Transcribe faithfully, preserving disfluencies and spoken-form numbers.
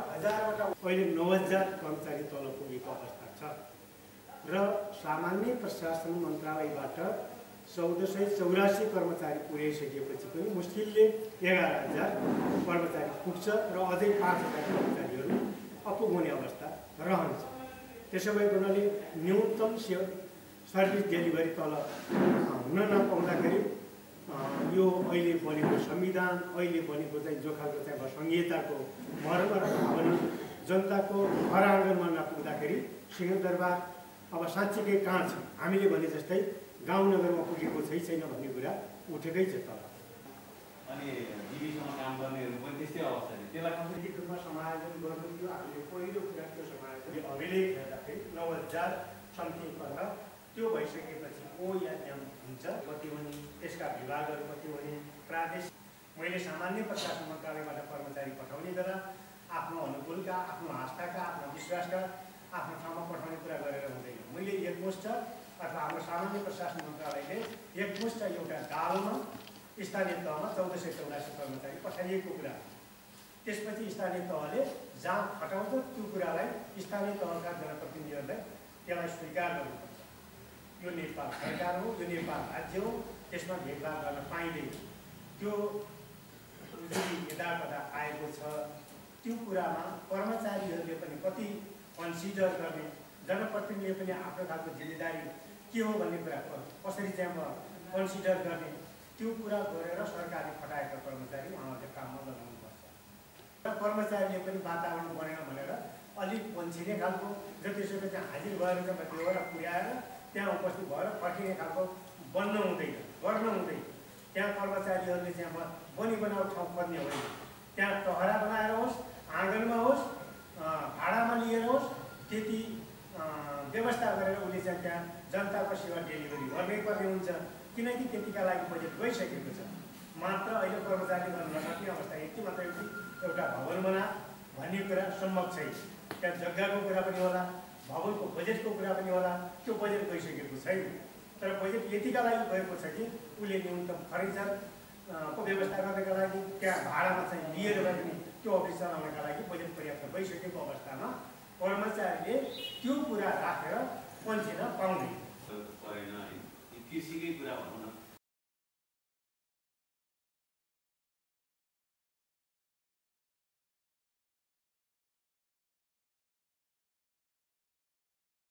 हजारवटा अहिले नौ हजार कर्मचारी तल पुगेको अवस्था छ र सामान्य प्रशासन मन्त्रालयबाट चौध सय चौरासी कर्मचारी पुर्याइसकेपछि पनि मुस्किलले एघार हजार कर्मचारी पुग्छ र अझै पाँच हजार कर्मचारीहरू अपुग हुने अवस्था रहन्छ। त्यसो भएको हुनाले न्यूनतम सेवा सर्भिस डेलिभरी तल हुन नपाउँदाखेरि यो अहिले बनेको संविधान अहिले बनेको चाहिँ जो खालको चाहिँ संहिताको मर्म र भावना जनताको घर आँगनमा नपुग्दाखेरि सिंहदरबार अब साँच्चीकै कहाँ छ हामीले भने जस्तै गाउँनगरमा पुगेको छै छैन भन्ने कुरा उठेकै छ तल। अनि जीवीसँग काम गर्नेहरू पनि त्यस्तै अवस्था छ। त्यसलाई साङ्गठनिक रूपमा समायोजन गर्नु थियो। हामीले पहिलो कुरा त्यो समायोजन अभिलेख हेर्दाखेरि नौ हजार समथिङ पन्ध्र त्यो भइसकेपछि ओ या एम हुन्छ कति हुने त्यसका विभागहरू कति हुने प्रादेशिक मैले सामान्य प्रशासन मन्त्रालयबाट कर्मचारी पठाउने बेला आफ्नो अनुकूलका आफ्नो आस्थाका आफ्नो विश्वासका आफ्नो ठाउँमा पठाउने कुरा गरेर हुँदैन। मैले एकमुष्ट अथवा हाम्रो सामान्य प्रशासन मन्त्रालयले एकमुष्ट एउटा दालमा स्थानीय तहमा चौध सय चौरासी कर्मचारी पठाइएको कुरा त्यसपछि स्थानीय तहले जहाँ हटाउँछ त्यो कुरालाई स्थानीय तहका जनप्रतिनिधिहरूलाई त्यसलाई स्वीकार गर्नुपर्छ। यो नेपाल सरकार हो, यो नेपाल राज्य हो, त्यसमा भेदभाव गर्न पाइँदैन। त्यो जुन यदाकदा आएको छ त्यो कुरामा कर्मचारीहरूले पनि कति कन्सिडर गर्ने जनप्रतिनिधिले पनि आफ्नो खालको जिम्मेदारी के हो भन्ने कुरा कसरी चाहिँ कन्सिडर गर्ने त्यो कुरा गरेर सरकारले खटाएका कर्मचारी उहाँहरूले काममा लगाउनुपर्छ र कर्मचारीले पनि वातावरण बनेन भनेर अलिक पन्छिने खालको जतिसक्दो चाहिँ हाजिर भएर चाहिँ बेहोरा पुर्याएर त्यहाँ उपस्थित भएर फर्किने खालको बन्न हुँदैन गर्न हुँदैन। त्यहाँ कर्मचारीहरूले चाहिँ बनी बनाउ ठाउँ खोज्ने होइन, त्यहाँ टहरा बनाएर होस् आँगनमा होस् भाडामा लिएर होस् त्यति व्यवस्था गरेर उसले चाहिँ त्यहाँ जनताको सेवा डेलिभरी गर्नै पर्ने हुन्छ किनकि त्यतिका लागि बजेट गइसकेको छ। मात्र अहिले कर्मचारी गर्न नसक्ने अवस्था यति मात्र एउटा भवन बना भन्ने कुरा सम्भव छैन। त्यहाँ जग्गाको कुरा पनि होला, भवनको बजेटको कुरा पनि होला, त्यो बजेट गइसकेको छैन। तर बजेट यतिका लागि गएको छ कि उसले न्यूनतम फर्निचरको व्यवस्था गर्नका लागि त्यहाँ भाडामा चाहिँ लिएर भए पनि त्यो अफिस चलाउनका लागि बजेट पर्याप्त भइसकेको अवस्थामा कर्मचारीले त्यो कुरा राखेर पन्छिन पाउँदैन। कृषिकै कुरा भनौँ